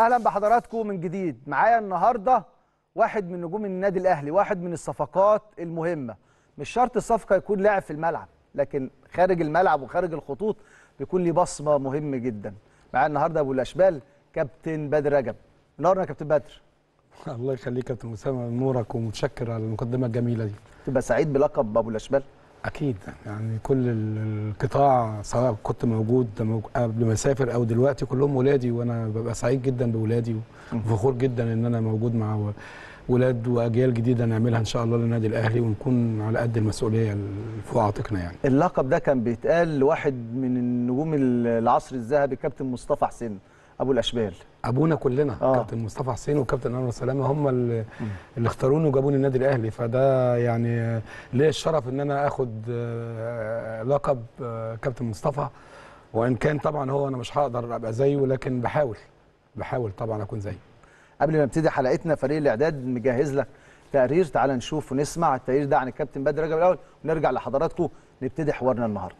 اهلا بحضراتكم من جديد. معايا النهارده واحد من نجوم النادي الاهلي، واحد من الصفقات المهمه. مش شرط الصفقه يكون لاعب في الملعب، لكن خارج الملعب وخارج الخطوط بيكون ليه بصمه مهم جدا. معايا النهارده ابو الاشبال كابتن بدر رجب. نورنا يا كابتن بدر. الله يخليك يا كابتن اسامه، نورك ومتشكر على المقدمه الجميله دي. تبقى سعيد بلقب ابو الاشبال؟ اكيد، يعني كل القطاع سواء كنت موجود قبل ما اسافر او دلوقتي كلهم ولادي، وانا ببقى سعيد جدا بولادي وفخور جدا ان انا موجود مع ولاد واجيال جديده نعملها ان شاء الله للنادي الاهلي، ونكون على قد المسؤوليه اللي فوق عاتقنا. يعني اللقب ده كان بيتقال لواحد من النجوم العصر الذهبي كابتن مصطفى حسين ابو الاشبال. ابونا كلنا كابتن مصطفى حسين وكابتن انور سلامه هم اللي اختاروني وجابوني النادي الاهلي، فده يعني ليه الشرف ان انا اخد لقب كابتن مصطفى، وان كان طبعا هو انا مش هقدر ابقى زيه، لكن بحاول طبعا اكون زيه. قبل ما نبتدي حلقتنا فريق الاعداد مجهز لك تقرير، تعال نشوف ونسمع التقرير ده عن الكابتن بدر رجب الاول، ونرجع لحضراتكم نبتدي حوارنا النهارده.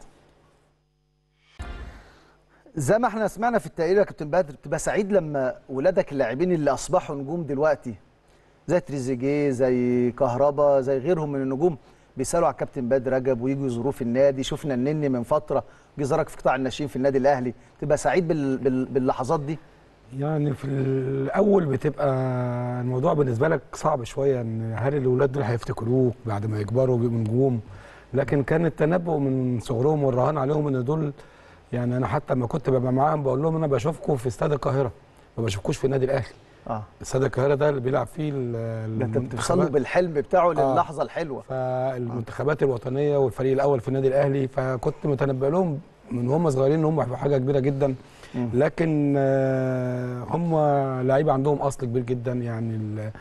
زي ما احنا سمعنا في التقرير يا كابتن بدر، بتبقى سعيد لما ولادك اللاعبين اللي اصبحوا نجوم دلوقتي زي تريزيجيه زي كهربا زي غيرهم من النجوم بيسالوا على الكابتن بدر رجب ويجوا يزوروه في النادي. شفنا النني من فتره جه زارك في قطاع الناشئين في النادي الاهلي. تبقى سعيد باللحظات دي؟ يعني في الاول بتبقى الموضوع بالنسبه لك صعب شويه، ان هل الاولاد دول هيفتكروك بعد ما يكبروا ويبقوا نجوم، لكن كان التنبؤ من صغرهم والرهان عليهم ان دول، يعني انا حتى لما كنت ببقى معاهم بقول لهم انا بشوفكم في استاد القاهره، ما بشوفكوش في النادي الاهلي. استاد القاهره ده اللي بيلعب فيه انت بتوصلوا بالحلم بتاعه للحظه الحلوه. فالمنتخبات الوطنيه والفريق الاول في النادي الاهلي، فكنت متنبأ لهم من هم صغيرين ان هم هيبقوا حاجه كبيره جدا. لكن هم لعيبه عندهم اصل كبير جدا، يعني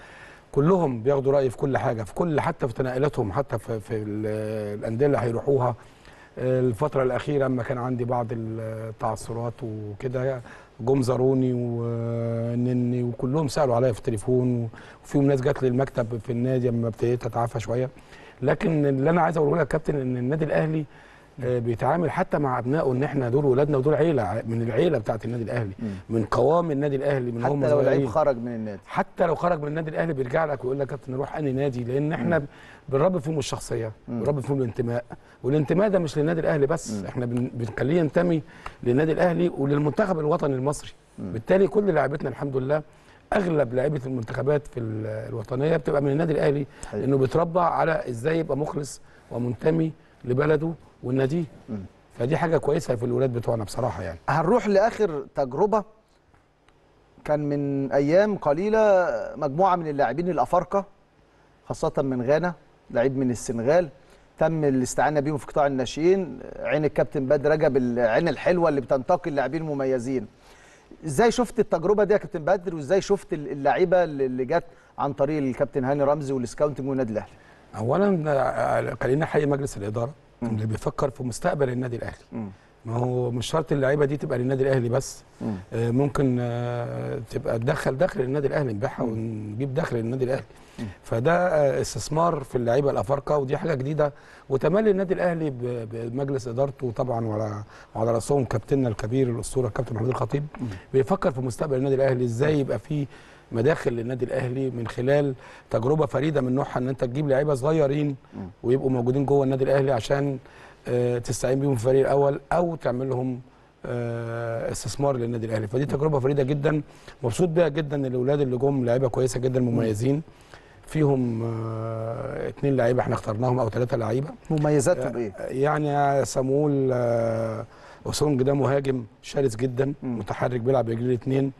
كلهم بياخدوا رايي في كل حاجه، في كل حتى في تنقلاتهم، حتى في الانديه اللي هيروحوها. الفتره الاخيره اما كان عندي بعض التعثرات وكده جم زاروني ونني وكلهم سالوا عليا في التليفون، وفيهم ناس جات لي المكتب في النادي اما ابتديت اتعافى شويه. لكن اللي انا عايز اقوله لك يا كابتن ان النادي الاهلي بيتعامل حتى مع ابنائه ان احنا دول ولادنا ودول عيله من العيله بتاعه النادي الاهلي، من قوام النادي الاهلي، من هم حتى لو لعيب خرج من النادي، حتى لو خرج من النادي الاهلي بيرجع لك ويقول لك يا كابتن نروح انهي نادي، لان احنا بنربي فيهم الشخصيه، بنربي فيهم الانتماء، والانتماء ده مش للنادي الاهلي بس، احنا بنخليه ينتمي للنادي الاهلي وللمنتخب الوطني المصري. بالتالي كل لاعبتنا الحمد لله، اغلب لاعيبه المنتخبات في الوطنيه بتبقى من النادي الاهلي، لانه بيتربى على ازاي يبقى مخلص ومنتمي لبلده والنادي. فدي حاجه كويسه في الولاد بتوعنا بصراحه. يعني هنروح لاخر تجربه، كان من ايام قليله مجموعه من اللاعبين الافارقه خاصه من غانا، لعيب من السنغال تم الاستعانه بيهم في قطاع الناشئين. عين الكابتن بدر رجب العين الحلوه اللي بتنتقي اللاعبين المميزين. ازاي شفت التجربه دي يا كابتن بدر، وازاي شفت اللعيبه اللي جت عن طريق الكابتن هاني رمزي والسكاونتنج والنادي الاهلي؟ اولا خلينا نحيي مجلس الاداره اللي بيفكر في مستقبل النادي الاهلي. ما هو مش شرط اللعيبه دي تبقى للنادي الاهلي بس، ممكن تبقى داخل النادي الاهلي، نبيعها ونجيب دخل للنادي الاهلي. فده استثمار في اللعيبه الافارقه، ودي حاجه جديده، وتملي النادي الاهلي بمجلس ادارته طبعا وعلى راسهم كابتننا الكبير الاسطوره الكابتن محمود الخطيب، بيفكر في مستقبل النادي الاهلي ازاي يبقى فيه مداخل للنادي الاهلي من خلال تجربه فريده من نوعها، ان انت تجيب لعيبه صغيرين ويبقوا موجودين جوه النادي الاهلي عشان تستعين بيهم في الفريق الاول او تعمل لهم استثمار للنادي الاهلي. فدي تجربه فريده جدا، مبسوط بيها جدا. الاولاد اللي جم لعيبه كويسه جدا مميزين، فيهم 2 لعيبه احنا اخترناهم او 3 لعيبه. مميزاتهم ايه؟ يعني سمول وسونج ده مهاجم شرس جدا، متحرك، بيلعب برجليه الاثنين،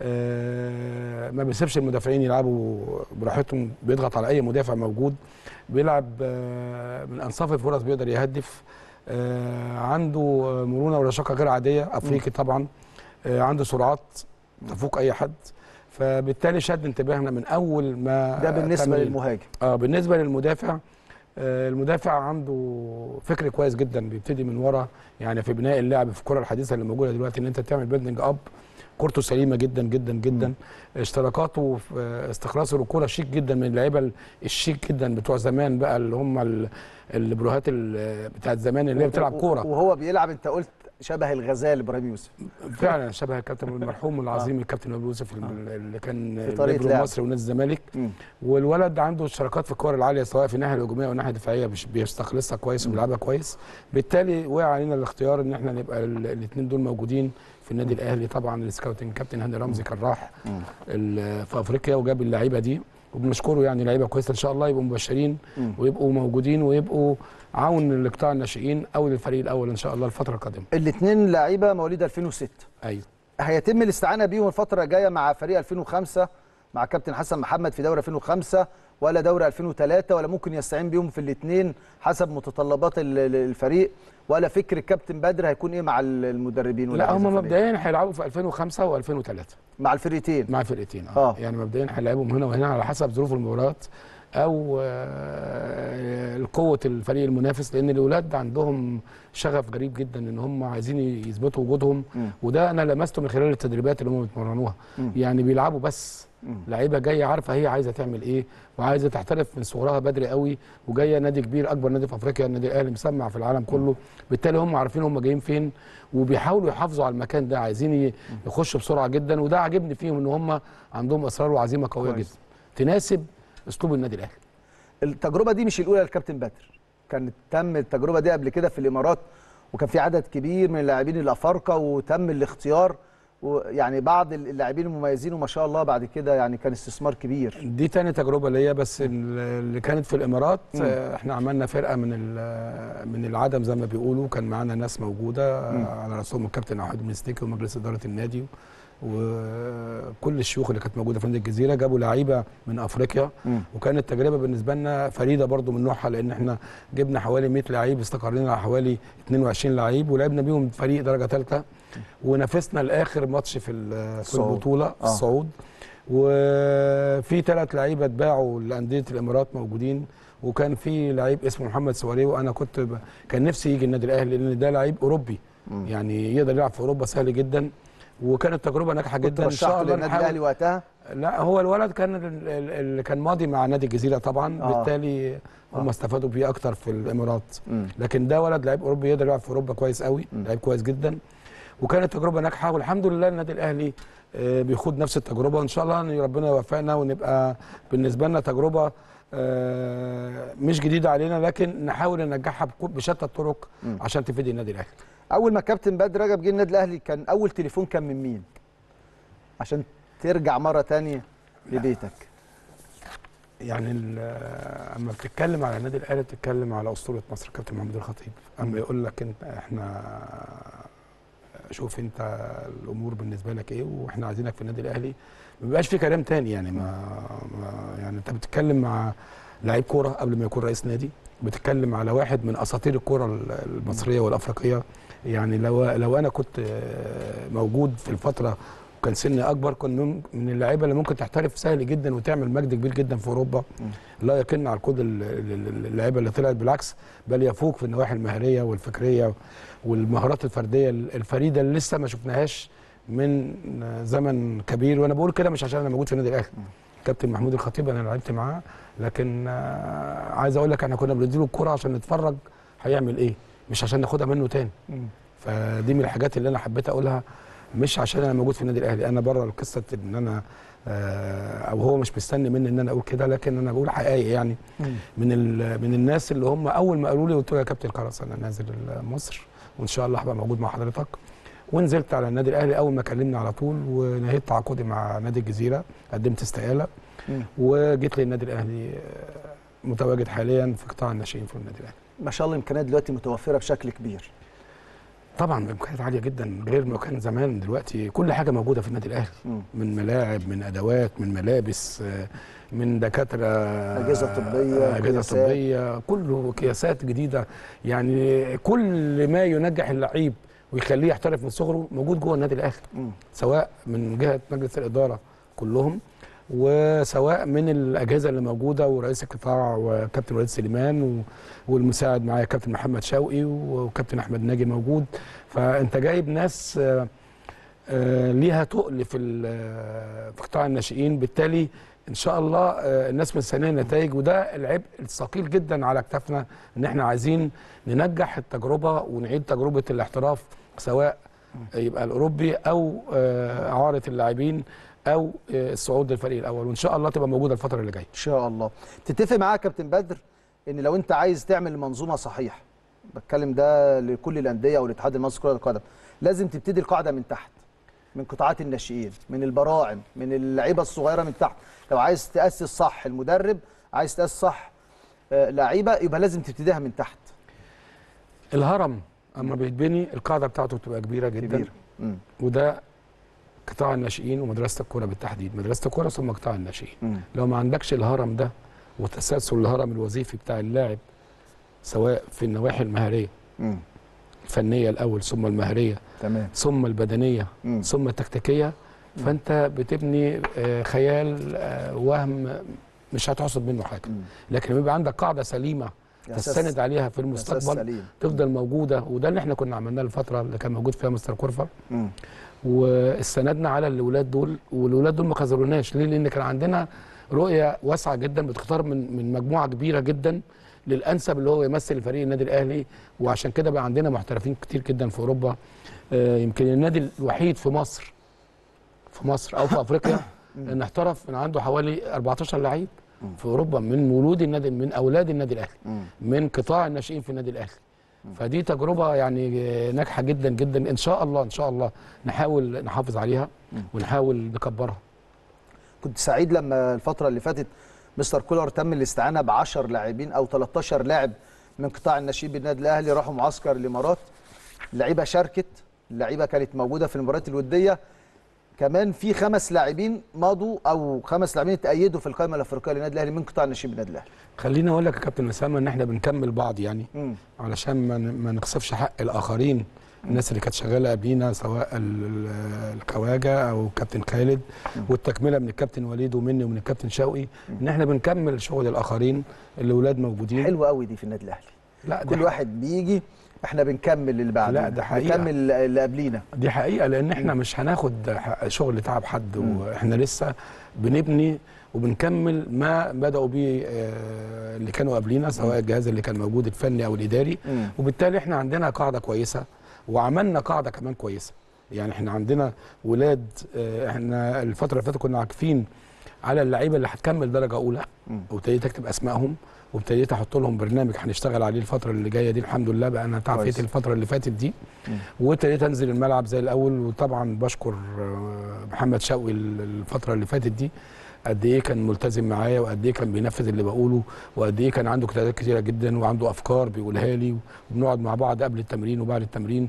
ما بيسيبش المدافعين يلعبوا براحتهم، بيضغط على اي مدافع موجود، بيلعب من انصاف الفرص، بيقدر يهدف، عنده مرونه ورشاقه غير عاديه، افريقي طبعا، عنده سرعات تفوق اي حد. فبالتالي شد انتباهنا من اول ما ده بالنسبه للمهاجم. بالنسبه للمدافع، المدافع عنده فكر كويس جدا، بيبتدي من ورا، يعني في بناء اللعب في الكره الحديثه اللي موجوده دلوقتي، ان انت تعمل بيلدنج اب، كورته سليمه جدا جدا جدا. اشتراكاته في استخلاص الكوره شيك جدا، من اللعيبه الشيك جدا بتوع زمان بقى، اللي هم البروهات بتاعت زمان اللي هي بتلعب كوره وهو بيلعب. انت قلت شبه الغزال ابراهيم يوسف. فعلا شبه الكابتن المرحوم العظيم الكابتن ابراهيم يوسف اللي كان في طريقه لعب مصر ونادي الزمالك. والولد عنده اشتراكات في الكور العاليه سواء في الناحيه الهجوميه او الناحيه الدفاعيه، بيستخلصها كويس وبيلعبها كويس. بالتالي وقع علينا الاختيار ان احنا نبقى الاثنين دول موجودين في النادي الاهلي. طبعا السكاوتنج كابتن هاني رمزي كان راح في افريقيا وجاب اللعيبه دي، وبنشكره يعني لعيبه كويسه ان شاء الله يبقوا مبشرين ويبقوا موجودين ويبقوا عون لقطاع الناشئين او للفريق الاول ان شاء الله الفتره القادمه. الاثنين لعيبه مواليد 2006. ايوه. هيتم الاستعانه بيهم الفتره الجايه مع فريق 2005 مع كابتن حسن محمد في دوري 2005 ولا دوري 2003، ولا ممكن يستعين بيهم في الاثنين حسب متطلبات الفريق، ولا فكر الكابتن بدر هيكون ايه مع المدربين؟ لا هم مبدئيا هيلعبوا في 2005 و2003 مع الفرقتين. مع الفرقتين يعني مبدئيا هيلعبوا هنا وهنا على حسب ظروف المباراه او قوه الفريق المنافس، لان الاولاد عندهم شغف غريب جدا ان هم عايزين يثبتوا وجودهم. وده انا لمسته من خلال التدريبات اللي هم بيتمرنوها. يعني بيلعبوا بس لعيبه جايه عارفه هي عايزه تعمل ايه وعايزه تحترف من صغرها بدري قوي، وجايه نادي كبير اكبر نادي في افريقيا، النادي الاهلي مسمع في العالم كله. بالتالي هم عارفين هم جايين فين وبيحاولوا يحافظوا على المكان ده، عايزين يخشوا بسرعه جدا. وده عاجبني فيهم ان هم عندهم اصرار وعزيمه قويه جدا تناسب اسلوب النادي الاهلي. التجربه دي مش الاولى للكابتن بدر، كانت تم التجربه دي قبل كده في الامارات، وكان في عدد كبير من اللاعبين الافارقه وتم الاختيار، ويعني بعض اللاعبين المميزين وما شاء الله بعد كده يعني كان استثمار كبير. دي تاني تجربه ليا، بس اللي كانت في الامارات احنا عملنا فرقه من العدم زي ما بيقولوا. كان معانا ناس موجوده على راسهم الكابتن احمد مستيكي ومجلس اداره النادي وكل الشيوخ اللي كانت موجوده في نادي الجزيره، جابوا لعيبه من افريقيا. وكانت تجربه بالنسبه لنا فريده برضو من نوعها، لان احنا جبنا حوالي 100 لعيب، استقرينا على حوالي 22 لعيب ولعبنا بيهم فريق درجه ثالثه، ونافسنا لاخر ماتش في البطوله في الصعود. وفي 3 لعيبه اتباعوا لانديه الامارات موجودين، وكان في لعيب اسمه محمد سواري، وانا كان نفسي يجي النادي الاهلي لان ده لعيب اوروبي يعني يقدر يلعب في اوروبا سهل جدا. وكانت تجربه ناجحه جدا ان شاء الله. النادي الاهلي وقتها لا هو الولد اللي كان ماضي مع نادي الجزيره طبعا. بالتالي هم استفادوا بيه اكتر في الامارات. لكن ده ولد لعيب اوروبي يقدر يلعب في اوروبا كويس قوي، لعيب كويس جدا. وكانت تجربه ناجحه والحمد لله النادي الاهلي بيخوض نفس التجربه، وان شاء الله ان ربنا يوفقنا ونبقى بالنسبه لنا تجربه مش جديده علينا، لكن نحاول ننجحها بشتى الطرق عشان تفيد النادي الاهلي. اول ما كابتن بدر رجب جه النادي الاهلي كان اول تليفون كان من مين عشان ترجع مره ثانيه لبيتك؟ يعني اما بتتكلم على النادي الاهلي بتتكلم على اسطوره مصر كابتن محمود الخطيب. اما يقول لك انت احنا شوف انت الامور بالنسبه لك ايه واحنا عايزينك في النادي الاهلي، ما بيبقاش في كلام تاني. يعني يعني انت بتتكلم مع لعيب كوره قبل ما يكون رئيس نادي، بتتكلم على واحد من اساطير الكوره المصريه والافريقيه. يعني لو انا كنت موجود في الفتره وكان سني اكبر كنت من اللعيبه اللي ممكن تحترف سهل جدا وتعمل مجد كبير جدا في اوروبا. لا يقن على كل اللعيبه اللي طلعت، بالعكس بل يفوق في النواحي المهريه والفكريه والمهارات الفرديه الفريده اللي لسه ما شفناهاش من زمن كبير. وانا بقول كده مش عشان انا موجود في النادي الاهلي. كابتن محمود الخطيب انا لعبت معاه، لكن عايز اقول لك احنا كنا بنديله الكوره عشان نتفرج هيعمل ايه، مش عشان ناخدها منه تاني. فدي من الحاجات اللي انا حبيت اقولها، مش عشان انا موجود في النادي الاهلي. انا بره القصه ان انا او هو مش مستني مني ان انا اقول كده، لكن انا بقول حقائق. يعني من الناس اللي هم اول ما قالوا لي قلت له يا كابتن خلاص انا نازل مصر وان شاء الله هبقى موجود مع حضرتك. ونزلت على النادي الاهلي اول ما كلمني على طول، ونهيت تعاقدي مع نادي الجزيره، قدمت استقاله وجيت للنادي الاهلي. متواجد حاليا في قطاع الناشئين في النادي الاهلي. ما شاء الله الامكانيات دلوقتي متوفره بشكل كبير. طبعا بامكانيات عاليه جدا غير ما كان زمان. دلوقتي كل حاجه موجوده في النادي الاهلي، من ملاعب، من ادوات، من ملابس، من دكاتره، اجهزه طبيه، كله قياسات جديده. يعني كل ما ينجح اللعيب ويخليه يحترف من صغره موجود جوه النادي الاهلي، سواء من جهه مجلس الاداره كلهم وسواء من الاجهزه اللي موجوده ورئيس القطاع وكابتن وليد سليمان والمساعد معايا كابتن محمد شوقي وكابتن احمد ناجي موجود. فانت جايب ناس ليها تقل في قطاع الناشئين. بالتالي ان شاء الله الناس مستنيه نتائج، وده العبء الثقيل جدا على كتافنا ان احنا عايزين ننجح التجربه ونعيد تجربه الاحتراف سواء يبقى الاوروبي او اعاره اللاعبين او الصعود للفريق الاول، وان شاء الله تبقى موجوده الفتره اللي جايه ان شاء الله. تتفق معاك يا كابتن بدر ان لو انت عايز تعمل منظومه صحيحه، بتكلم ده لكل الانديه والاتحاد المصري لكره القدم، لازم تبتدي القاعده من تحت، من قطاعات الناشئين، من البراعم، من اللعيبه الصغيره من تحت. لو عايز تاسس صح المدرب، عايز تاسس صح لعيبه، يبقى لازم تبتديها من تحت. الهرم اما بيتبني القاعده بتاعته بتبقى كبيره جدا، وده قطاع الناشئين ومدرسه الكوره بالتحديد، مدرسه الكوره ثم قطاع الناشئين. لو ما عندكش الهرم ده وتسلسل الهرم الوظيفي بتاع اللاعب سواء في النواحي المهاريه الفنيه الاول ثم المهاريه تمام ثم البدنيه ثم التكتيكيه، فانت بتبني خيال وهم مش هتحصد منه حاجه. لكن لما يبقى عندك قاعده سليمه تستند عليها في المستقبل تفضل موجوده، وده اللي احنا كنا عملناه الفتره اللي كان موجود فيها مستر كورفر، واستندنا على الاولاد دول، والاولاد دول ما خذلوناش. ليه؟ لان كان عندنا رؤيه واسعه جدا بتختار من مجموعه كبيره جدا للانسب اللي هو يمثل فريق النادي الاهلي، وعشان كده بقى عندنا محترفين كتير جدا في اوروبا. يمكن النادي الوحيد في مصر او في افريقيا ان احترف من عنده حوالي 14 لعيب في اوروبا من ولود النادي، من اولاد النادي الاهلي، من قطاع الناشئين في النادي الاهلي. فدي تجربه يعني ناجحه جدا جدا. ان شاء الله نحاول نحافظ عليها ونحاول نكبرها. كنت سعيد لما الفتره اللي فاتت مستر كولر تم الاستعانه ب10 لاعبين او 13 لاعب من قطاع الناشئين بالنادي الاهلي، راحوا معسكر الامارات، اللعيبه شاركت، اللعيبه كانت موجوده في المباريات الوديه، كمان في 5 لاعبين مضوا او 5 لاعبين اتأيدوا في القائمه الافريقيه للنادي الاهلي من قطاع الناشئين بالنادي الاهلي. خليني اقول لك يا كابتن اسامه ان احنا بنكمل بعض يعني علشان ما نخسفش حق الاخرين، الناس اللي كانت شغاله قبلينا سواء الخواجه او الكابتن خالد، والتكمله من الكابتن وليد ومني ومن الكابتن شوقي، ان احنا بنكمل شغل الاخرين اللي اولاد موجودين. حلوه قوي دي في النادي الاهلي. لا كل واحد بيجي احنا بنكمل اللي بعدنا. لا ده حقيقه، بنكمل اللي قبلينا. دي حقيقه، لان احنا مش هناخد شغل تعب حد، واحنا لسه بنبني وبنكمل ما بداوا بيه اللي كانوا قبلينا، سواء الجهاز اللي كان موجود الفني او الاداري. وبالتالي احنا عندنا قاعده كويسه وعملنا قاعده كمان كويسه. يعني احنا عندنا ولاد، احنا الفتره اللي فاتت كنا عاكفين على اللعيبه اللي هتكمل درجه اولى، وابتديت اكتب اسمائهم وابتديت احط لهم برنامج هنشتغل عليه الفتره اللي جايه دي. الحمد لله بقى انا تعافيت الفتره اللي فاتت دي، وابتديت انزل الملعب زي الاول. وطبعا بشكر محمد شوقي الفتره اللي فاتت دي، قد ايه كان ملتزم معايا، وقد ايه كان بينفذ اللي بقوله، وقد ايه كان عنده اجتهادات كتيره جدا وعنده افكار بيقولها لي، وبنقعد مع بعض قبل التمرين وبعد التمرين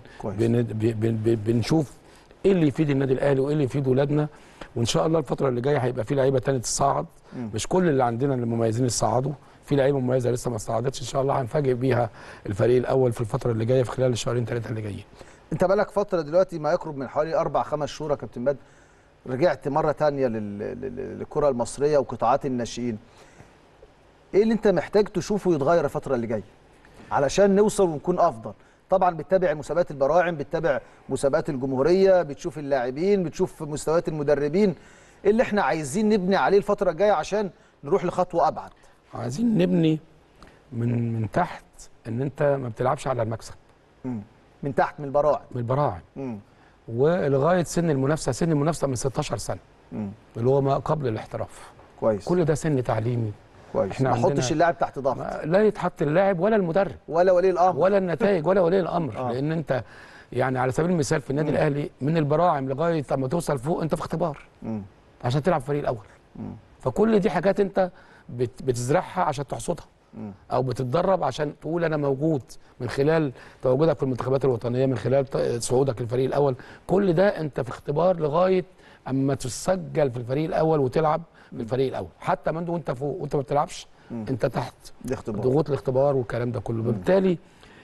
بنشوف ايه اللي يفيد النادي الاهلي وايه اللي يفيد ولادنا. وان شاء الله الفتره اللي جايه هيبقى في لعيبه ثانيه تصعد، مش كل اللي عندنا المميزين يصعدوا، في لعيبه مميزه لسه ما صعدتش، ان شاء الله هنفاجئ بيها الفريق الاول في الفتره اللي جايه في خلال الشهرين 3 اللي جايين. انت بقالك فتره دلوقتي ما يقرب من حوالي 4-5 شهور يا كابتن بدر، رجعت مره ثانيه للكره المصريه وقطاعات الناشئين. ايه اللي انت محتاج تشوفه يتغير الفتره اللي جايه علشان نوصل ونكون افضل؟ طبعا بتتابع مسابقات البراعم، بتتابع مسابقات الجمهوريه، بتشوف اللاعبين، بتشوف مستويات المدربين. ايه اللي احنا عايزين نبني عليه الفتره الجايه عشان نروح لخطوه ابعد؟ عايزين نبني من تحت، ان انت ما بتلعبش على المكسب. من تحت، من البراعم. من البراعم. ولغايه سن المنافسه من 16 سنه. اللي هو ما قبل الاحتراف. كويس. كل ده سن تعليمي. كويس. احنا ما نحطش اللاعب تحت ضغط. لا يتحط اللاعب ولا المدرب ولا ولي الامر ولا النتائج ولا ولي الامر. لان انت يعني على سبيل المثال في النادي الاهلي من البراعم لغايه اما توصل فوق انت في اختبار عشان تلعب فريق الاول. فكل دي حاجات انت بتزرعها عشان تحصدها، او بتتدرب عشان تقول انا موجود من خلال تواجدك في المنتخبات الوطنيه، من خلال صعودك للفريق الاول. كل ده انت في اختبار لغايه اما تسجل في الفريق الاول وتلعب بالفريق الاول. حتى من وانت فوق وانت ما بتلعبش انت تحت ضغوط الاختبار والكلام ده كله. بالتالي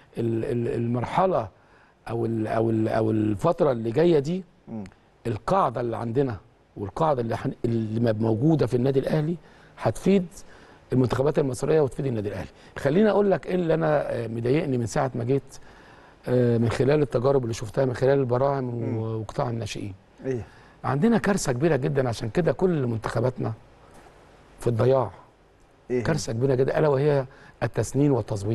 المرحله او الفتره اللي جايه دي، القاعده اللي عندنا والقاعده اللي موجوده في النادي الاهلي هتفيد المنتخبات المصريه وتفيد النادي الاهلي. خليني اقول لك ايه اللي انا مضايقني من ساعه ما جيت، من خلال التجارب اللي شفتها من خلال البراعم وقطاع الناشئين. ايه؟ عندنا كارثه كبيره جدا، عشان كده كل منتخباتنا في الضياع. إيه؟ كارثه كبيره جدا، الا وهي التسنين والتزوير.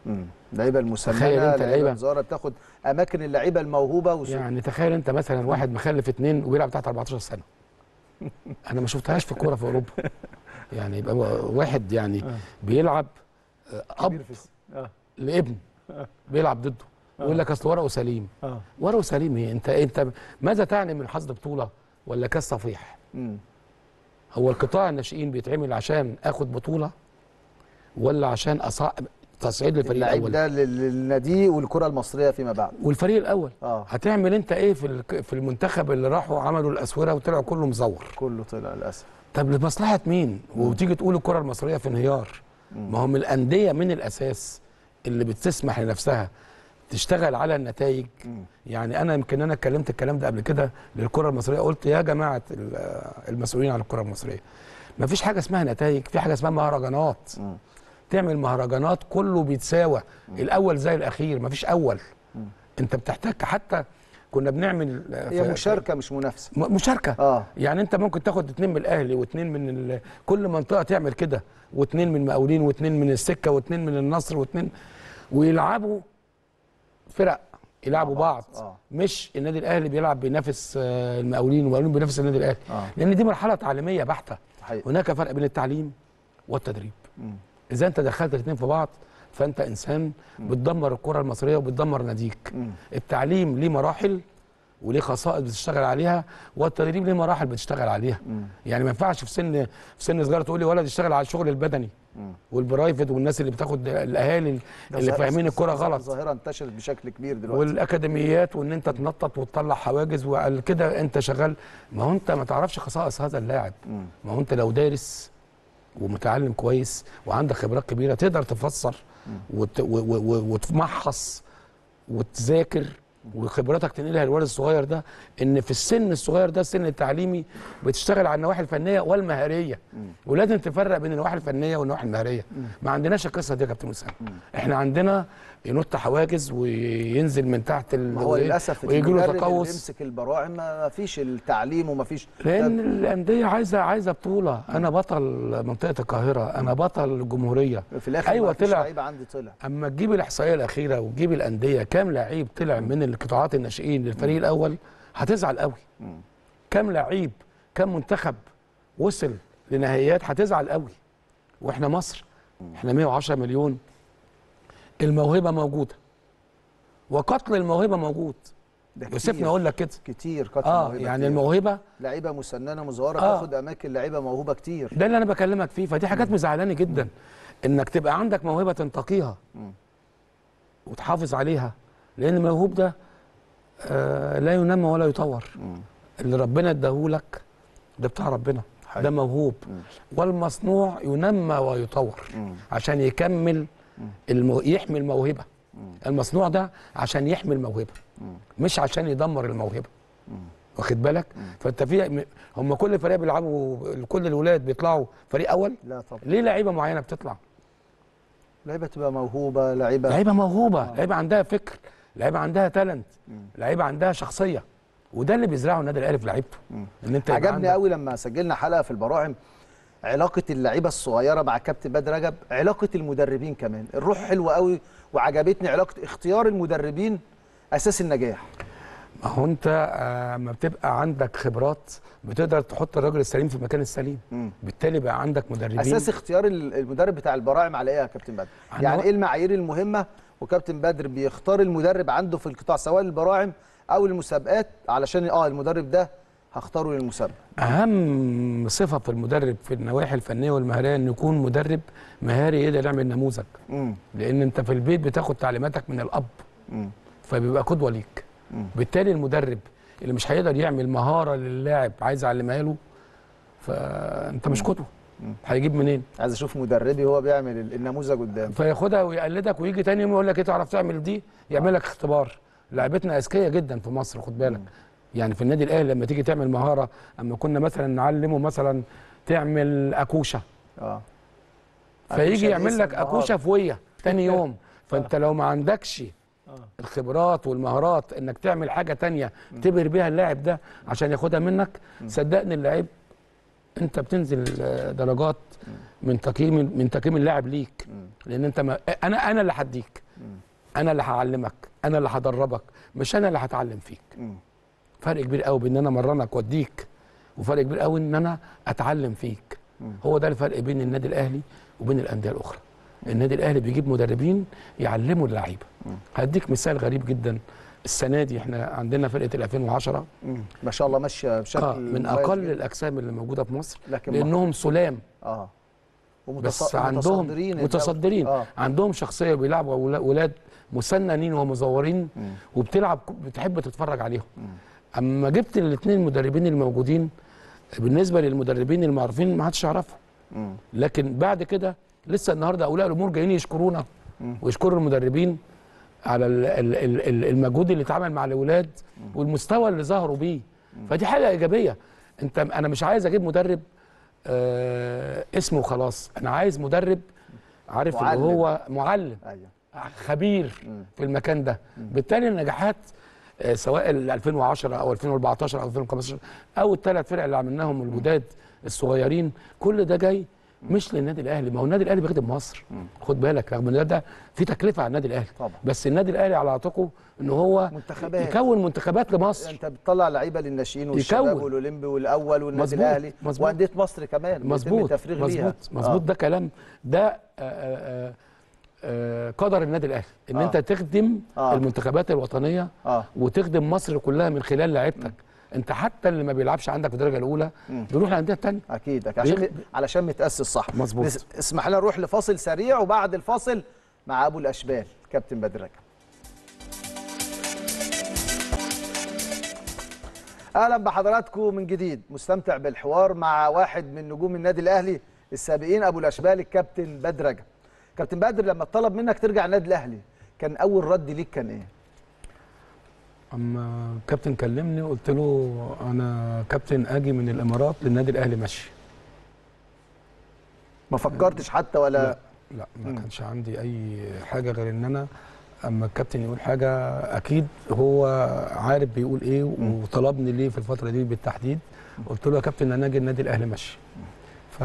اللعيبه المسننه، لعيبه الزاره بتاخد اماكن اللعيبه الموهوبه يعني تخيل انت مثلا واحد مخلف 2 وبيلعب تحت 14 سنه. انا ما شفتهاش في الكوره في اوروبا. يعني يبقى واحد يعني بيلعب اب لابن بيلعب ضده ويقول لك اصل ورقه سليم. ورقه سليم ايه؟ انت ماذا تعني من حصد بطوله ولا كاس صفيح؟ هو القطاع الناشئين بيتعمل عشان اخد بطوله ولا عشان تصعيد للفريق الاول؟ اللعيب ده للنادي والكره المصريه فيما بعد والفريق الاول. هتعمل انت ايه في المنتخب اللي راحوا عملوا الاسوره وطلعوا كله مزور؟ كله طلع للاسف. طب لمصلحه مين؟ وتيجي تقول الكره المصريه في انهيار. ما هم الانديه من الاساس اللي بتسمح لنفسها تشتغل على النتائج. يعني انا يمكن انا اتكلمت الكلام ده قبل كده للكره المصريه، قلت يا جماعه المسؤولين عن الكره المصريه، ما فيش حاجه اسمها نتائج، في حاجه اسمها مهرجانات. تعمل مهرجانات كله بيتساوى، الاول زي الاخير، ما فيش اول. انت بتحتاج، حتى كنا بنعمل هي مشاركه مش منافسه. مشاركه. يعني انت ممكن تاخد 2 من الاهلي و2 من كل منطقه تعمل كده، و2 من مقاولين و2 من السكه و2 من النصر و2 ويلعبوا فرق، يلعبوا بعض. مش النادي الاهلي بيلعب بينافس المقاولين والمقاولين بينافس النادي الاهلي. لان دي مرحله تعليميه بحته. هناك فرق بين التعليم والتدريب. اذا انت دخلت الاثنين في بعض فانت انسان بتدمر الكره المصريه وبتدمر ناديك. التعليم ليه مراحل وليه خصائص بتشتغل عليها، والتدريب ليه مراحل بتشتغل عليها. يعني ما ينفعش في سن صغير تقول لي ولد يشتغل على الشغل البدني والبرايفت والناس اللي بتاخد الاهالي اللي فاهمين الكره غلط. ظاهره انتشرت بشكل كبير دلوقتي. والاكاديميات وان انت تنطط وتطلع حواجز وكده انت شغال. ما هو انت ما تعرفش خصائص هذا اللاعب. ما هو انت لو دارس ومتعلم كويس وعندك خبرات كبيره تقدر تفسر وتمحص وتذاكر وخبراتك تنقلها للولد الصغير ده، ان في السن الصغير ده السن التعليمي بتشتغل على النواحي الفنيه والمهاريه. ولازم تفرق بين النواحي الفنيه والنواحي المهاريه. ما عندناش القصه دي يا كابتن اسامه. احنا عندنا ينط حواجز وينزل من تحت هو للاسف ويجي له تقوس. اللي يمسك البراعم ما فيش التعليم وما فيش، لان الانديه عايزه بطوله. انا بطل منطقه القاهره، انا بطل الجمهوريه. في الاخر ايوه طلع لعيب عندي طلع. اما تجيب الاحصائيه الاخيره وتجيب الانديه كام لعيب طلع من القطاعات الناشئين للفريق الاول هتزعل قوي. كام لعيب، كام منتخب وصل لنهائيات هتزعل قوي. واحنا مصر احنا 110 مليون. الموهبه موجوده وقتل الموهبه موجود. يوسفني اقول لك كده كتير قتل الموهبه. يعني الموهبه لعيبه مسننه مزوره تاخد اماكن لعيبه موهوبه كتير. ده اللي انا بكلمك فيه. فدي حاجات مزعلاني جدا. انك تبقى عندك موهبه تنتقيها وتحافظ عليها، لان الموهوب ده لا ينمى ولا يطور. اللي ربنا اداهولك ده بتاع ربنا. ده موهوب. والمصنوع ينمى ويطور عشان يكمل يحمي الموهبه. المصنوع ده عشان يحمي الموهبه مش عشان يدمر الموهبه. واخد بالك؟ فانت في هم كل فريق بيلعبوا، كل الولاد بيطلعوا فريق اول؟ لا طبعا. ليه لعيبه معينه بتطلع؟ لعيبه تبقى موهوبه، لعيبه موهوبه، لعيبه عندها فكر، لعيبه عندها تالنت، لعيبه عندها شخصيه. وده اللي بيزرعه النادي الاهلي في لعيبته. ان انت عجبني قوي لما سجلنا حلقه في البراعم علاقه اللعيبه الصغيره مع كابتن بدر رجب، علاقه المدربين كمان، الروح حلوه قوي. وعجبتني علاقه اختيار المدربين اساس النجاح. ما هو انت ما بتبقى عندك خبرات بتقدر تحط الراجل السليم في المكان السليم. بالتالي بقى عندك مدربين. اساس اختيار المدرب بتاع البراعم على ايه يا كابتن بدر؟ يعني ايه المعايير المهمه وكابتن بدر بيختار المدرب عنده في القطاع سواء البراعم او المسابقات علشان المدرب ده هختاره للمسابقه؟ اهم صفه في المدرب في النواحي الفنيه والمهاريه انه يكون مدرب مهاري يقدر يعمل نموذج. لان انت في البيت بتاخد تعليماتك من الاب. فبيبقى قدوه ليك. بالتالي المدرب اللي مش هيقدر يعمل مهاره للاعب عايز يعلمها له فانت مش قدوه. هيجيب منين؟ عايز اشوف مدربي هو بيعمل النموذج قدامه. فياخدها ويقلدك ويجي تاني يوم يقول لك ايه تعرف تعمل دي؟ يعمل لك اختبار. لعيبتنا اذكياء جدا في مصر خد بالك. يعني في النادي الاهلي لما تيجي تعمل مهاره، اما كنا مثلا نعلمه مثلا تعمل اكوشه. فيجي يعمل لك اكوشه فويه تاني يوم. فانت لو ما عندكش الخبرات والمهارات انك تعمل حاجه تانية تبهر بيها اللاعب ده عشان ياخدها منك، صدقني اللاعب انت بتنزل درجات من تقييم اللاعب ليك، لان انت ما انا اللي هديك، انا اللي هعلمك، انا اللي هدربك، مش انا اللي هتعلم فيك. فرق كبير قوي بين ان انا امرنك واديك، وفرق كبير قوي ان انا اتعلم فيك. هو ده الفرق بين النادي الاهلي وبين الانديه الاخرى. النادي الاهلي بيجيب مدربين يعلموا اللعيبه. هديك مثال غريب جدا. السنه دي احنا عندنا فرقه ال 2010 ما شاء الله ماشيه بشكل من اقل الاجسام اللي موجوده في مصر، لكن لانهم سلام. بس عندهم متصدرين. عندهم شخصيه، بيلعبوا ولاد مسننين ومزورين، وبتلعب بتحب تتفرج عليهم. اما جبت الاثنين المدربين الموجودين، بالنسبه للمدربين المعروفين ما حدش يعرفهم، لكن بعد كده لسه النهارده اولياء الامور جايين يشكرونا ويشكروا المدربين على المجهود اللي اتعمل مع الاولاد والمستوى اللي ظهروا بيه. فدي حاجه ايجابيه. انا مش عايز اجيب مدرب اسمه خلاص، انا عايز مدرب عارف اللي هو معلم. خبير في المكان ده. بالتالي النجاحات سواء ال 2010 او 2014 او 2015 او الثلاث فرق اللي عملناهم الجداد الصغيرين، كل ده جاي مش للنادي الاهلي. ما هو النادي الاهلي بيخدم مصر، خد بالك، رغم ان ده في تكلفه على النادي الاهلي طبعا. بس النادي الاهلي على عاتقه ان هو يكون منتخبات لمصر. انت بتطلع لعيبه للناشئين والشباب والاولمبي والاول والنادي الاهلي وانديه مصر كمان. مظبوط. ده كلام ده قدر النادي الاهلي ان انت تخدم المنتخبات الوطنيه وتخدم مصر كلها من خلال لعيبتك. انت حتى اللي ما بيلعبش عندك في الدرجه الاولى بيروح للانديه الثانيه. اكيد علشان متاسس صح. مظبوط. اسمح لنا نروح لفاصل سريع، وبعد الفاصل مع ابو الاشبال كابتن بدر رجب. اهلا بحضراتكم من جديد. مستمتع بالحوار مع واحد من نجوم النادي الاهلي السابقين، ابو الاشبال الكابتن بدر رجب. كابتن بدر، لما طلب منك ترجع النادي الاهلي كان اول رد ليك كان ايه؟ اما كابتن كلمني قلت له انا كابتن اجي من الامارات للنادي الاهلي ماشي. ما فكرتش حتى ولا؟ لا ما كانش عندي اي حاجه غير ان انا اما الكابتن يقول حاجه اكيد هو عارف بيقول ايه وطلبني ليه في الفتره دي بالتحديد. قلت له يا كابتن انا اجي النادي الاهلي ماشي. ف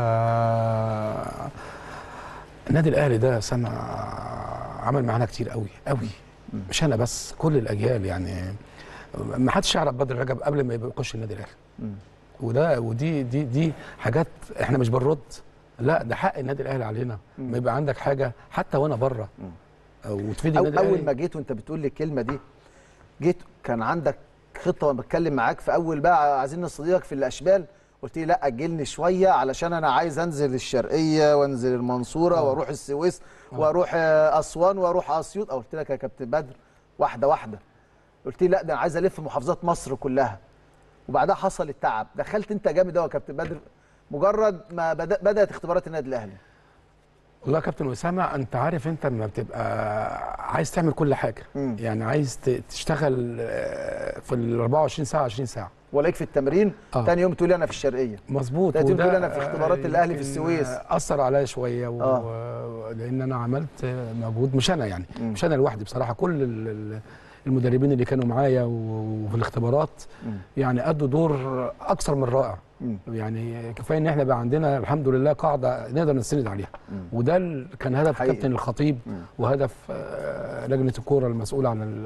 النادي الاهلي ده سمع عمل معانا كتير قوي قوي، مش انا بس، كل الاجيال. يعني ما حدش يعرف بدر رجب قبل ما يبقى يخش النادي الاهلي. ودي حاجات احنا مش بنرد، لا ده حق النادي الاهلي علينا. ما يبقى عندك حاجه حتى وانا بره وتفيد النادي الاهلي. اول ما جيت وانت بتقول لي الكلمه دي، جيت كان عندك خطه وانا بتكلم معاك في اول بقى عايزين نصديقك في الاشبال، قلت لي لا اجلني شويه علشان انا عايز انزل الشرقيه وانزل المنصوره واروح السويس واروح اسوان واروح اسيوط. قلت لك يا كابتن بدر واحده واحده. قلت لي لا ده انا عايز الف محافظات مصر كلها. وبعدها حصل التعب، دخلت انت جامد قوي يا كابتن بدر مجرد ما بدات اختبارات النادي الاهلي. والله يا كابتن اسامه، انت عارف انت لما بتبقى عايز تعمل كل حاجه، يعني عايز تشتغل في ال 24 ساعه 20 ساعه، ولاك في التمرين تاني يوم تقول لي انا في الشرقيه. مظبوط. تاني يوم تقول لي انا في اختبارات الاهلي في السويس. اثر عليا شويه لان انا عملت مجهود، مش انا يعني مش انا لوحدي بصراحه، كل المدربين اللي كانوا معايا وفي الاختبارات يعني ادوا دور اكثر من رائع. يعني كفايه ان احنا بقى عندنا الحمد لله قاعده نقدر نستند عليها. وده كان هدف كابتن الخطيب وهدف لجنه الكوره المسؤوله عن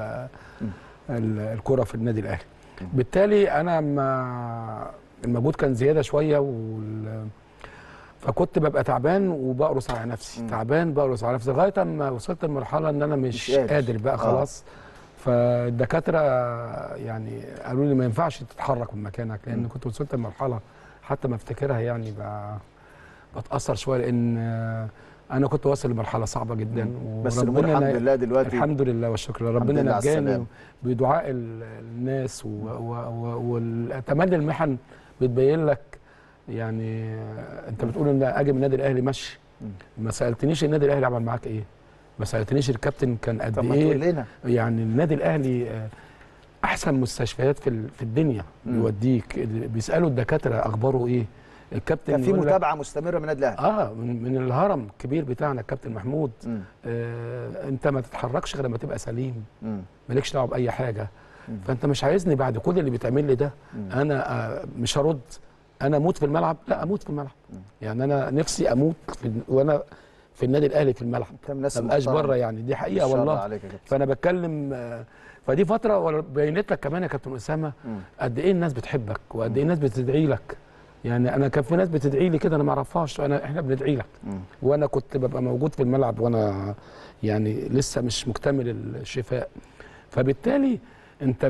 الكوره في النادي الاهلي. بالتالي انا المجهود كان زياده شويه فكنت ببقى تعبان وبقرص على نفسي، تعبان بقرص على نفسي لغايه اما وصلت لمرحله ان انا مش قادر بقى خلاص. فالدكاتره يعني قالوا لي ما ينفعش تتحرك من مكانك، لان كنت وصلت لمرحله حتى ما افتكرها يعني بتاثر شويه، لان انا كنت واصل لمرحله صعبه جدا. بس الحمد لله دلوقتي الحمد لله والشكر لله، ربنا نجاني بدعاء الناس وتملي المحن بتبين لك. يعني انت بتقول ان اجي من النادي الاهلي ماشي، ما سالتنيش النادي الاهلي عمل معاك ايه، ما سالتنيش الكابتن كان قد ايه. يعني النادي اهلي احسن مستشفيات في الدنيا بيوديك، بيسالوا الدكاتره اخباره ايه. الكابتن كان في متابعه مستمره من النادي الاهلي من الهرم الكبير بتاعنا الكابتن محمود. انت ما تتحركش غير لما تبقى سليم، مالكش دعوه باي حاجه. فانت مش عايزني بعد كل اللي بيتعمل لي ده انا مش هرد، انا اموت في الملعب؟ لا، اموت في الملعب. يعني انا نفسي اموت وانا في النادي الاهلي في الملعب، ما ابقاش بره. يعني دي حقيقه والله. فانا بتكلم فدي فتره بينت لك كمان يا كابتن اسامه قد ايه الناس بتحبك وقد ايه الناس بتدعي لك. يعني انا كان في ناس بتدعي لي كده انا ما اعرفهاش، احنا بندعي لك. وانا كنت ببقى موجود في الملعب وانا يعني لسه مش مكتمل الشفاء. فبالتالي انت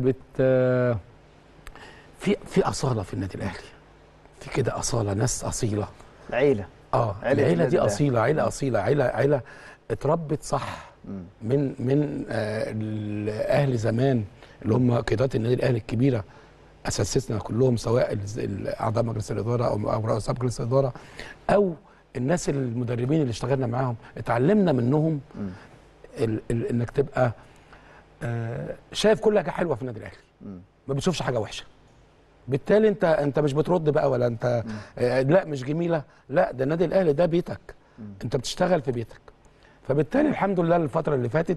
في اصاله في النادي الاهلي، في كده اصاله، ناس اصيله، عيله. العيله دي اصيله، عيله اصيله، عيله اتربت صح من الاهل زمان اللي هم قيادات النادي الاهلي الكبيره، اساتذتنا كلهم، سواء اعضاء مجلس الاداره او رؤساء مجلس الاداره او الناس المدربين اللي اشتغلنا معاهم، اتعلمنا منهم انك تبقى شايف كل حاجه حلوه في النادي الاهلي، ما بتشوفش حاجه وحشه. بالتالي انت مش بترد بقى ولا انت لا مش جميله، لا ده النادي الاهلي ده بيتك، انت بتشتغل في بيتك. فبالتالي الحمد لله الفتره اللي فاتت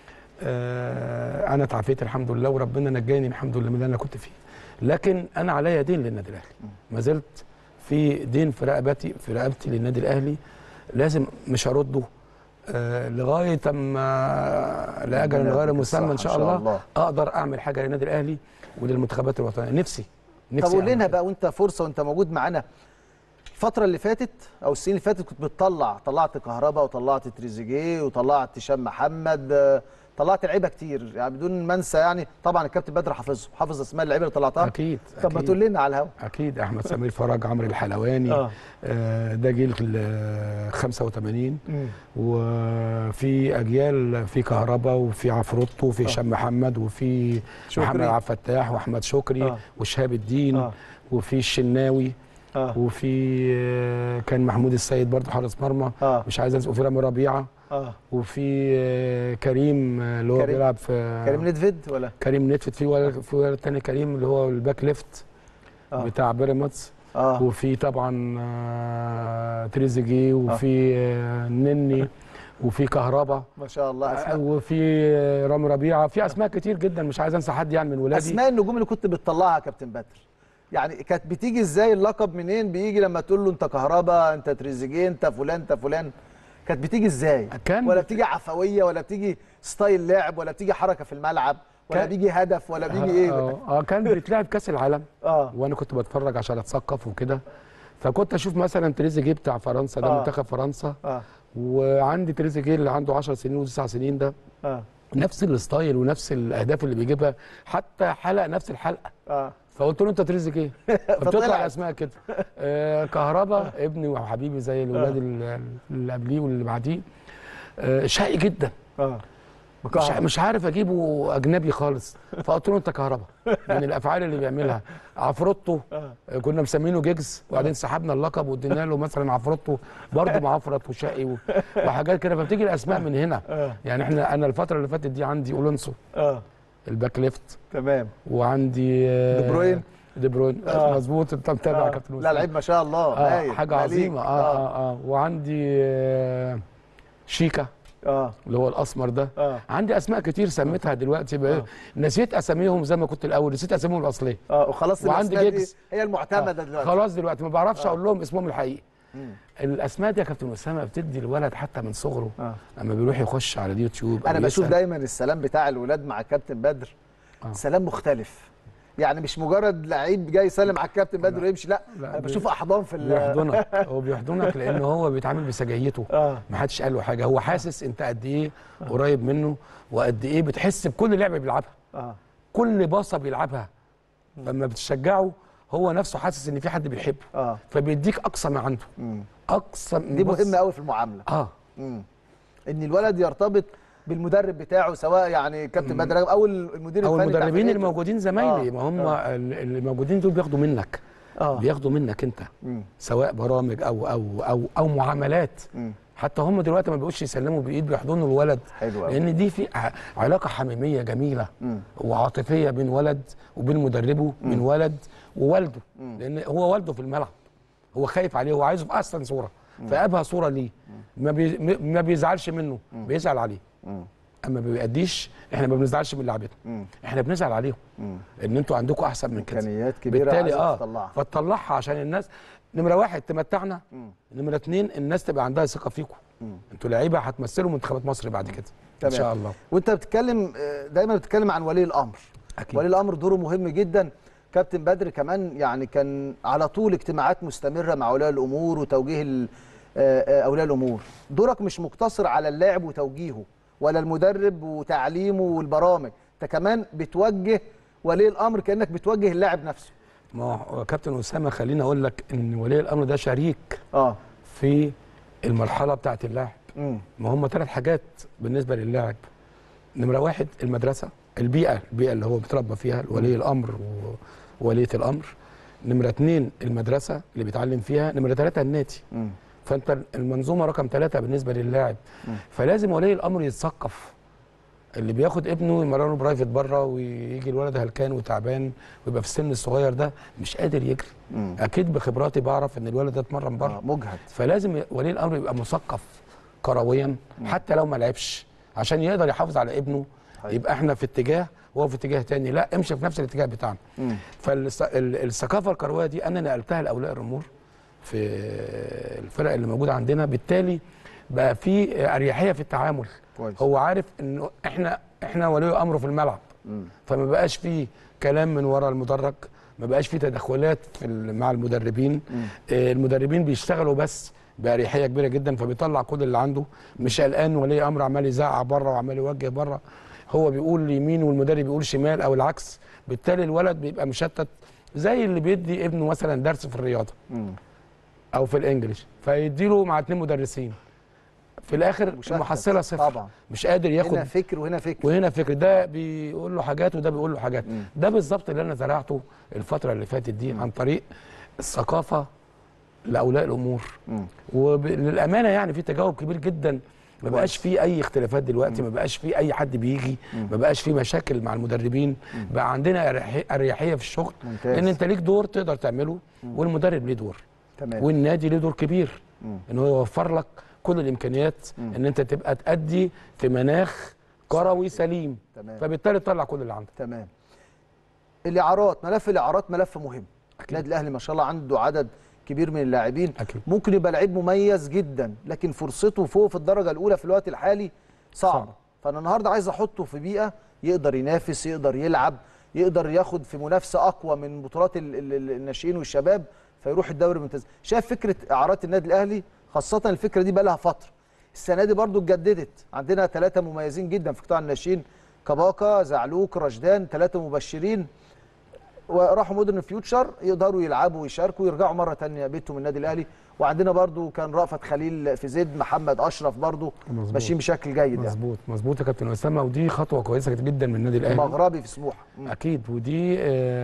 انا اتعافيت الحمد لله، وربنا نجاني الحمد لله من اللي انا كنت فيه. لكن انا عليا دين للنادي الاهلي، ما زلت في دين في رقبتي للنادي الاهلي، لازم مش هرده لغايه اما لاجل غير مسمى ان شاء الله اقدر اعمل حاجه للنادي الاهلي وللمنتخبات الوطنيه. نفسي طب قول لنا بقى، وانت فرصه وانت موجود معانا الفتره اللي فاتت او السنين اللي فاتت كنت طلعت كهربا وطلعت تريزيجيه وطلعت هشام محمد، طلعت لعيبه كتير يعني بدون ما انسى. يعني طبعا الكابتن بدر حافظ اسماء اللعيبه اللي طلعتها. اكيد. طب ما تقول لنا على الهوا. اكيد. احمد سمير فرج، عمرو الحلواني، ده جيل 85. وفي اجيال، في كهربا وفي عفروتو وفي هشام محمد وفي محمد عبد الفتاح واحمد شكري وشهاب الدين وفي الشناوي وفي كان محمود السيد برضه حارس مرمى، مش عايز انسى، وفي رامي ربيعه وفي كريم اللي هو بيلعب في كريم نيدفيد ولا كريم نيدفيد، في ولد تاني كريم اللي هو الباك ليفت بتاع بيراميدز، وفي طبعا تريزيجيه وفي نني وفي كهربا ما شاء الله أسماء. وفي رامي ربيعه، في اسماء كتير جدا مش عايز انسى حد يعني من ولادي. اسماء النجوم اللي كنت بتطلعها يا كابتن بدر يعني كانت بتيجي ازاي؟ اللقب منين بيجي لما تقول له انت كهربا، انت تريزيجيه، انت فلان انت فلان؟ كانت بتيجي ازاي؟ ولا بتيجي عفويه، ولا بتيجي ستايل لعب، ولا بتيجي حركه في الملعب، ولا بيجي هدف، ولا بيجي ايه؟ كان بيتلعب كاس العالم وانا كنت بتفرج عشان اتثقف وكده، فكنت اشوف مثلا تريزيجيه بتاع فرنسا ده منتخب فرنسا، وعندي تريزيجيه اللي عنده 10 سنين و9 سنين ده نفس الستايل ونفس الاهداف اللي بيجيبها، حتى حلقه نفس الحلقه. فقلت له انت تريزيجيه، فبتطلع الاسماء كده. كهربا ابني وحبيبي زي الاولاد اللي قبليه واللي بعديه، شقي جدا، مش عارف اجيبه اجنبي خالص، فقلت له انت كهربا من الافعال اللي بيعملها. عفروتو كنا مسمينه جيجز وبعدين سحبنا اللقب وادينا له مثلا عفروتو برضه معفرط وشقي وحاجات كده، فبتيجي الاسماء من هنا. يعني انا الفتره اللي فاتت دي عندي اولونسو الباك ليفت، تمام، وعندي دي بروين مظبوط. انت متابع يا كابتن؟ لا لعيب ما شاء الله، حاجه عظيمه. وعندي شيكا اللي هو الاسمر ده. عندي اسماء كتير سميتها دلوقتي نسيت اساميهم زي ما كنت الاول، نسيت اساميهم الاصليه. وخلاص وعندي جيجز هي المعتمده دلوقتي، خلاص دلوقتي ما بعرفش اقول لهم اسمهم الحقيقي. الاسماء دي يا كابتن اسامه بتدي الولد حتى من صغره اما بيروح يخش على اليوتيوب. انا بشوف دايما السلام بتاع الولاد مع الكابتن بدر سلام مختلف، يعني مش مجرد لعيب جاي يسلم على الكابتن بدر ويمشي، لا انا بشوف احضان في بيحضنك. هو بيحضنك لان هو بيتعامل بسجايته، ما حدش قال له حاجه، هو حاسس انت قد ايه قريب منه وقد ايه بتحس بكل لعبه بيلعبها، كل باصه بيلعبها لما بتشجعه هو نفسه حاسس ان في حد بيحبه، فبيديك اقصى ما عنده. اقصى دي مهمه قوي في المعامله. ان الولد يرتبط بالمدرب بتاعه، سواء يعني كابتن بدر او المدير الفني او المدربين اللي موجودين زمايلي. ما هم اللي موجودين دول بياخدوا منك، بياخدوا منك انت، سواء برامج او معاملات. حتى هم دلوقتي ما بيقولش يسلموا بايد، بيحضنوا الولد. حلو قوي. لان دي في علاقه حميميه جميله وعاطفيه بين ولد وبين مدربه، من ولد ووالده، لان هو والده في الملعب، هو خايف عليه، هو عايزه في احسن صوره، فابهى صوره ليه، ما بيزعلش منه، بيزعل عليه. اما ما بيأديش احنا ما بنزعلش من لعيبتنا، احنا بنزعل عليهم ان انتوا عندكم احسن من كده، امكانيات كبيره عايزه تطلعها، فتطلعها عشان الناس نمره واحد تمتعنا، نمره اتنين الناس تبقى عندها ثقه فيكم، انتوا لعيبه هتمثلوا منتخبات مصر بعد كده ان شاء الله. وانت بتتكلم دايما بتتكلم عن ولي الامر. أكيد. ولي الامر دوره مهم جدا. كابتن بدر كمان يعني كان على طول اجتماعات مستمره مع اولياء الامور وتوجيه اولياء الامور. دورك مش مقتصر على اللاعب وتوجيهه ولا المدرب وتعليمه والبرامج، انت كمان بتوجه ولي الامر كانك بتوجه اللاعب نفسه. ما هو كابتن اسامه خليني اقول لك ان ولي الامر ده شريك في المرحله بتاعه اللاعب. ما هم 3 حاجات بالنسبه للاعب. نمره واحد المدرسه، البيئه اللي هو بيتربى فيها ولي الامر ووليه الامر. نمره 2 المدرسه اللي بيتعلم فيها. نمره 3 النادي. فانت المنظومه رقم 3 بالنسبه للاعب. فلازم ولي الامر يتثقف. اللي بياخد ابنه يمرنه برايفت بره ويجي الولد هلكان وتعبان ويبقى في السن الصغير ده مش قادر يجري. اكيد بخبراتي بعرف ان الولد ده اتمرن بره مجهد. فلازم ولي الامر يبقى مثقف كرويا حتى لو ما لعبش عشان يقدر يحافظ على ابنه. يبقى احنا في اتجاه وهو في اتجاه تاني، لا امشي في نفس الاتجاه بتاعنا. فالثقافه الكرويه دي انا نقلتها لاولياء الامور في الفرق اللي موجوده عندنا، بالتالي بقى في اريحيه في التعامل. كويس. هو عارف انه احنا ولي امره في الملعب. فما بقاش في كلام من ورا المدرج، ما بقاش في تدخلات مع المدربين. المدربين بيشتغلوا بس باريحيه كبيره جدا، فبيطلع كل اللي عنده، مش قلقان ولي امر عمال يزعق بره وعمال يوجه بره، هو بيقول يمين والمدرب بيقول شمال او العكس. بالتالي الولد بيبقى مشتت زي اللي بيدي ابنه مثلا درس في الرياضه او في الانجليش فيديله مع 2 مدرسين، في الاخر المحصله صفر. طبعا مش قادر ياخد، هنا فكر وهنا فكر وهنا فكر، ده بيقول له حاجات وده بيقول له حاجات. ده بالظبط اللي انا زرعته الفتره اللي فاتت دي عن طريق الثقافه لاولياء الامور. وللامانه يعني في تجاوب كبير جدا، ما بقاش في اي اختلافات دلوقتي، ما بقاش في اي حد بيجي، ما بقاش في مشاكل مع المدربين، بقى عندنا اريحيه في الشغل. ممتاز. لان انت ليك دور تقدر تعمله والمدرب ليه دور. تمام. والنادي ليه دور كبير ان هو يوفر لك كل الامكانيات ان انت تبقى تأدي في مناخ كروي سليم. تمام. فبالتالي تطلع كل اللي عندك. تمام. الاعارات، ملف الاعارات ملف مهم. النادي الاهلي ما شاء الله عنده عدد كبير من اللاعبين. ممكن يبقى لعيب مميز جدا لكن فرصته فوق في الدرجه الاولى في الوقت الحالي صعبه. فانا النهارده عايز احطه في بيئه يقدر ينافس، يقدر يلعب، يقدر ياخد في منافسه اقوى من بطولات الناشئين والشباب فيروح الدوري الممتاز. شايف فكره اعارات النادي الاهلي؟ خاصه الفكره دي بقى لها فتره، السنه دي برضو اتجددت. عندنا 3 مميزين جدا في قطاع الناشئين، كباكا، زعلوك، رشدان، 3 مبشرين وراحوا مودرن فيوتشر يقدروا يلعبوا ويشاركوا ويرجعوا مره ثانيه بيتهم النادي الاهلي. وعندنا برضو كان رأفت خليل في زد، محمد اشرف برضو ماشيين بشكل جيد. مظبوط يعني. مظبوط يا كابتن اسامه، ودي خطوه كويسه جدا من النادي الاهلي. مغربي في سموحه. اكيد، ودي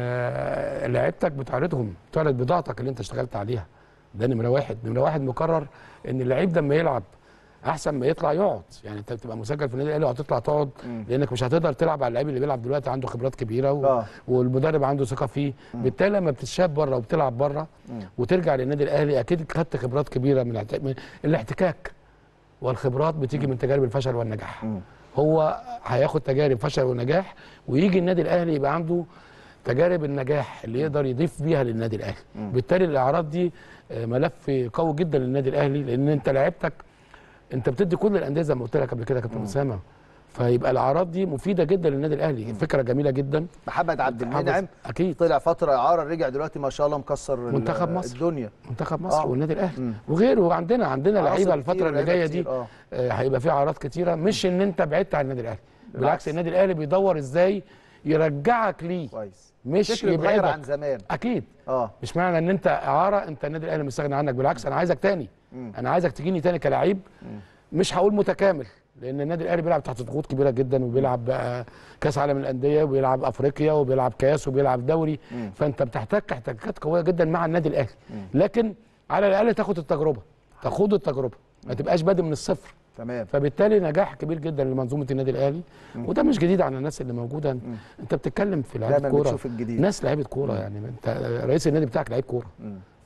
لعيبتك بتعرضهم، بتعرض بضاعتك اللي انت اشتغلت عليها. ده نمره واحد. نمره واحد مقرر ان اللعيب لما يلعب احسن ما يطلع يقعد، يعني انت بتبقى مسجل في النادي الاهلي وهتطلع تقعد لانك مش هتقدر تلعب على اللعيب اللي بيلعب دلوقتي عنده خبرات كبيره والمدرب عنده ثقه فيه. بالتالي لما بتتشاب بره وبتلعب بره وترجع للنادي الاهلي اكيد خدت خبرات كبيره من الاحتكاك، والخبرات بتيجي من تجارب الفشل والنجاح. هو هياخد تجارب فشل ونجاح ويجي النادي الاهلي يبقى عنده تجارب النجاح اللي يقدر يضيف بيها للنادي الاهلي. بالتالي الاعراض دي ملف قوي جدا للنادي الاهلي، لان انت لعيبتك انت بتدي كل الانديه زي ما قلت لك قبل كده يا كابتن اسامه، فيبقى الاعراض دي مفيده جدا للنادي الاهلي. فكره جميله جدا. محمد عبد المنعم اكيد طلع فتره اعاره، رجع دلوقتي ما شاء الله مكسر منتخب مصر الدنيا. منتخب مصر والنادي الاهلي وغيره. وعندنا لعيبه الفتره اللي جايه دي هيبقى في اعراض كتيره. مش ان انت بعدت عن النادي الاهلي، بالعكس النادي الاهلي بيدور ازاي يرجعك ليه. كويس. مش يبعدك عن زمان. اكيد. مش معنى ان انت اعاره انت النادي الاهلي مستغني عنك، بالعكس انا عايزك تاني. انا عايزك تجيني تاني كلاعب. مش هقول متكامل لان النادي الاهلي بيلعب تحت ضغوط كبيره جدا، وبيلعب بقى كاس عالم الانديه وبيلعب افريقيا وبيلعب كاس وبيلعب دوري. فانت بتحتاج احتكاكات قويه جدا مع النادي الاهلي. لكن على الاقل تاخد التجربه، تخوض التجربه، ما تبقاش بادئ من الصفر. تمام. فبالتالي نجاح كبير جدا لمنظومه النادي الاهلي. وده مش جديد عن الناس اللي موجوده. انت بتتكلم في لعيبه كوره، ناس لعيبه كوره، يعني انت رئيس النادي بتاعك لعيب كوره.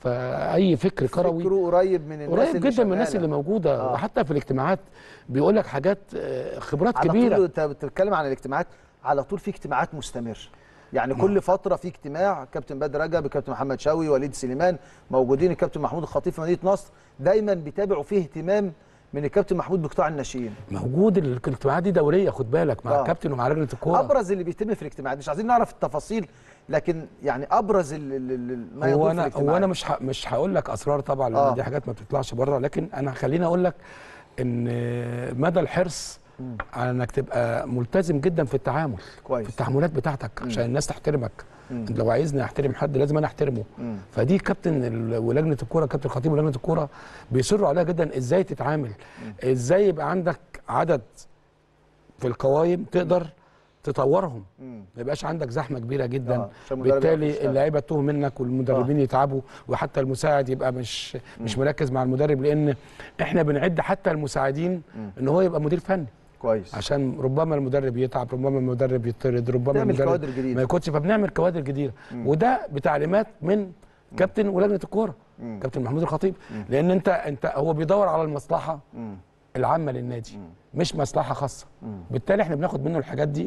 فاي فكر كروي فكره قريب من الناس قريب جدا من الناس اللي موجوده. وحتى في الاجتماعات بيقول لك حاجات خبرات على كبيره. طول. انت بتتكلم عن الاجتماعات، على طول في اجتماعات مستمره، يعني كل فتره في اجتماع. كابتن بدر رجب، الكابتن محمد شوقي، وليد سليمان موجودين، الكابتن محمود الخطيب في مدينه نصر، دايما بيتابعوا فيه اهتمام من الكابتن محمود بقطاع الناشئين. موجود الاجتماعات دي دوريه، خد بالك، مع الكابتن ومع لجنه الكوره. ابرز اللي بيتم في الاجتماعات، مش عايزين نعرف التفاصيل، لكن يعني ابرز ما يدور في الاجتماعات. هو انا مش هقول لك اسرار طبعا، لان دي حاجات ما بتطلعش بره، لكن انا خليني اقول لك ان مدى الحرص على انك تبقى ملتزم جدا في التعامل كويس. في التعاملات بتاعتك عشان الناس تحترمك. لو عايزني احترم حد لازم انا احترمه. فدي كابتن ولجنه الكوره، كابتن الخطيب ولجنه الكوره بيصروا عليها جدا، ازاي تتعامل، ازاي يبقى عندك عدد في القوائم تقدر تطورهم، ما يبقاش عندك زحمه كبيره جدا، بالتالي اللعيبه تتوه منك والمدربين يتعبوا، وحتى المساعد يبقى مش مركز مع المدرب، لان احنا بنعد حتى المساعدين ان هو يبقى مدير فني كويس، عشان ربما المدرب يتعب، ربما المدرب يطرد، ربما المدرب ما يكونش، فبنعمل كوادر جديده. وده بتعليمات من كابتن ولجنه الكوره، كابتن محمود الخطيب، لان انت هو بيدور على المصلحه العامه للنادي، مش مصلحه خاصه. بالتالي احنا بناخد منه الحاجات دي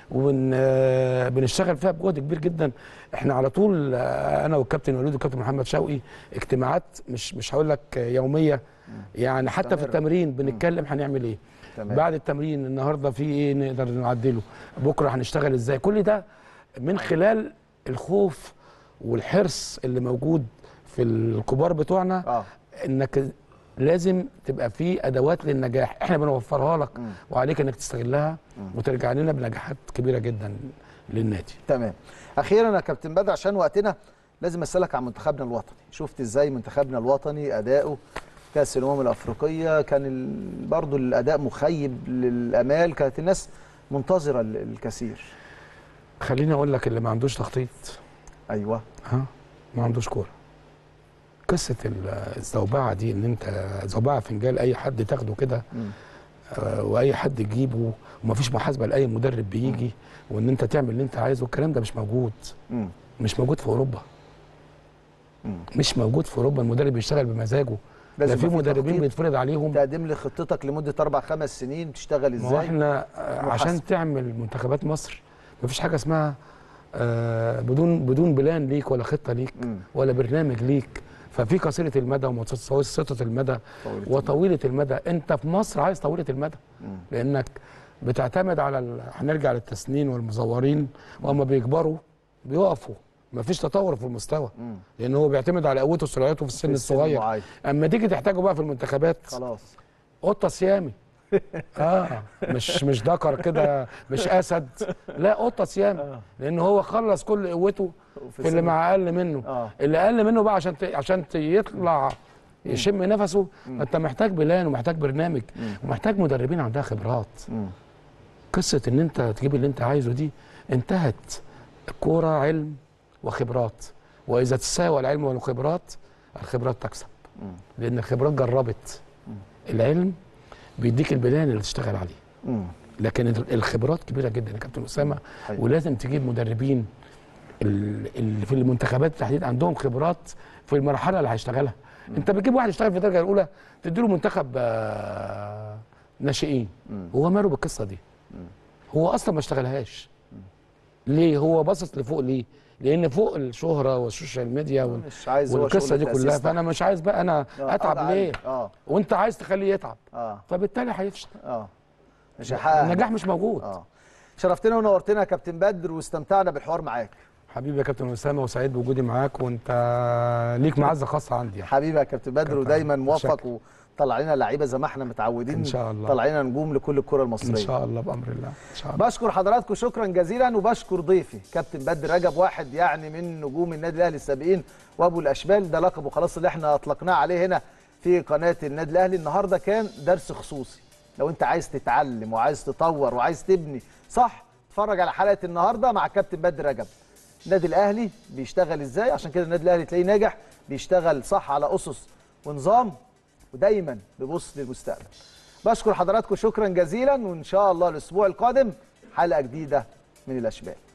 وبنشتغل فيها بجهد كبير جدا. احنا على طول انا والكابتن وليد والكابتن محمد شوقي اجتماعات مش هقول لك يوميه، يعني حتى في التمرين بنتكلم هنعمل ايه بعد التمرين، النهارده في ايه نقدر نعدله، بكره هنشتغل ازاي. كل ده من خلال الخوف والحرص اللي موجود في الكبار بتوعنا، انك لازم تبقى في ادوات للنجاح احنا بنوفرها لك، وعليك انك تستغلها وترجع لنا بنجاحات كبيره جدا للنادي. تمام. اخيرا يا كابتن بدر عشان وقتنا لازم اسالك عن منتخبنا الوطني، شفت ازاي منتخبنا الوطني اداؤه كاس الامم الافريقيه؟ كان برضو الاداء مخيب للامال، كانت الناس منتظره الكثير. خليني اقول لك، اللي ما عندوش تخطيط ايوه ما عندوش كوره. قصه الزوبعه دي، ان انت زوبعه فنجان اي حد تاخده كده واي حد تجيبه ومفيش محاسبه لاي مدرب بيجي، وان انت تعمل اللي انت عايزه، الكلام ده مش موجود. مش موجود في اوروبا. مش موجود في اوروبا. المدرب بيشتغل بمزاجه. ده في مدربين بيتفرض عليهم. تقدم لي خطتك لمده 4-5 سنين تشتغل ازاي؟ ما احنا عشان تعمل منتخبات مصر مفيش حاجه اسمها بدون بلان ليك ولا خطه ليك ولا برنامج ليك. ففي قصيره المدى ومتوسطه المدى وطويله المدى. انت في مصر عايز طويله المدى، لانك بتعتمد على هنرجع للتسنين والمزورين، واما بيكبروا بيقفوا، مفيش تطور في المستوى، لان هو بيعتمد على قوته وسرعته في السن الصغير. اما تيجي تحتاجه بقى في المنتخبات خلاص قطه صيامي. مش ذكر كده، مش اسد، لا قطه صيامي، لان هو خلص كل قوته في اللي مع اقل منه. اللي اقل منه بقى عشان يطلع يشم نفسه، انت محتاج بلان ومحتاج برنامج ومحتاج مدربين عندها خبرات. قصه ان انت تجيب اللي انت عايزه دي انتهت. الكوره علم وخبرات، واذا تساوى العلم والخبرات الخبرات تكسب، لان الخبرات جربت. العلم بيديك البلان اللي تشتغل عليه، لكن الخبرات كبيره جدا يا كابتن اسامه، ولازم تجيب مدربين اللي في المنتخبات بالتحديد عندهم خبرات في المرحله اللي هيشتغلها. انت بتجيب واحد يشتغل في الدرجه الاولى تديله منتخب ناشئين، هو ماله بالقصه دي؟ هو اصلا ما اشتغلهاش. ليه؟ هو باصص لفوق. ليه؟ لان فوق الشهره والسوشيال ميديا والقصه دي كلها، فانا مش عايز بقى انا اتعب ليه؟ وانت عايز تخليه يتعب، فبالتالي هيفشل. مش هيحقق النجاح، مش موجود. شرفتنا ونورتنا يا كابتن بدر، واستمتعنا بالحوار معاك. حبيبي يا كابتن اسامه، وسعيد بوجودي معاك، وانت ليك معزه خاصه عندي يعني. حبيبي يا كابتن بدر، ودايما موفق، وطلع لنا لعيبه زي ما احنا متعودين ان شاء الله، طلع لنا نجوم لكل الكره المصريه ان شاء الله بامر الله ان شاء الله. بشكر حضراتكم شكرا جزيلا، وبشكر ضيفي كابتن بدر رجب، واحد يعني من نجوم النادي الاهلي السابقين وابو الاشبال، ده لقبه خلاص اللي احنا اطلقناه عليه هنا في قناه النادي الاهلي. النهارده كان درس خصوصي، لو انت عايز تتعلم وعايز تطور وعايز تبني صح، اتفرج على حلقه النهارده مع كابتن بدر رجب. النادي الاهلي بيشتغل ازاي؟ عشان كده النادي الاهلي تلاقيه ناجح، بيشتغل صح على اسس ونظام، ودايما بيبص للمستقبل. بشكر حضراتكم شكرا جزيلا، وان شاء الله الاسبوع القادم حلقه جديده من الاشبال.